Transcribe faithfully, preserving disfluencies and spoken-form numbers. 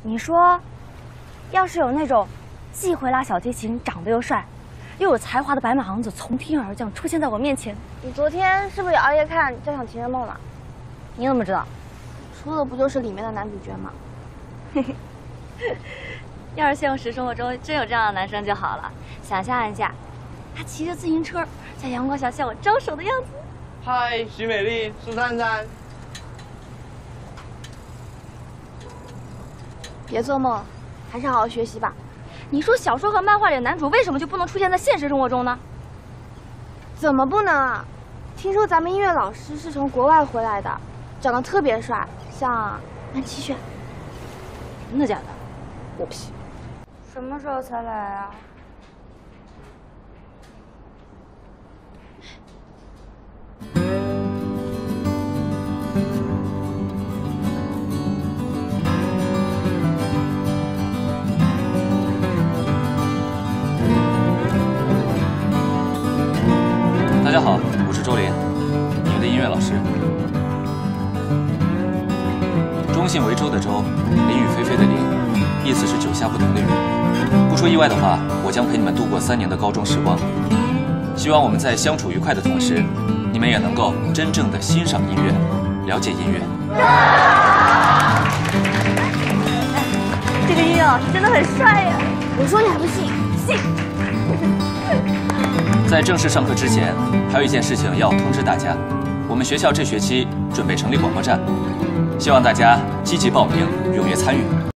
你说，要是有那种既会拉小提琴、长得又帅，又有才华的白马王子从天而降出现在我面前， 你昨天是不是也熬夜看《交响情人梦》了？ 你怎么知道？ 说的不就是里面的男主角吗？ 嘿嘿，要是现实生活中真有这样的男生就好了。想象一下，他骑着自行车在阳光下向我招手的样子。 嗨，徐美丽，苏珊珊。 别做梦了，还是好好学习吧。 你说小说和漫画里的男主为什么就不能出现在现实生活中呢？ 怎么不能啊？听说咱们音乐老师是从国外回来的，长得特别帅，像安七炫。 真的假的？ 我不信。 什么时候才来啊？ 大家好，我是周林，你们的音乐老师。中信为周的周，林雨霏霏的林，意思是九下不停的雨。不出意外的话，我将陪你们度过三年的高中时光。希望我们在相处愉快的同时，你们也能够真正的欣赏音乐，了解音乐。 这个音乐老师真的很帅呀！ 我说你还不信？ 信。 在正式上课之前，还有一件事情要通知大家，我们学校这学期准备成立广播站，希望大家积极报名，踊跃参与。